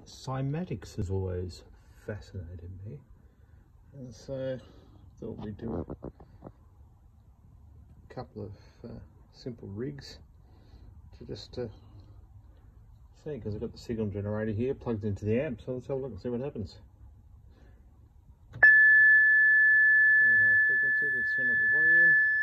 Cymatics has always fascinated me, and so I thought we'd do a couple of simple rigs to just see, because I've got the signal generator here plugged into the amp, so let's have a look and see what happens. Very high frequency, let's turn up the volume.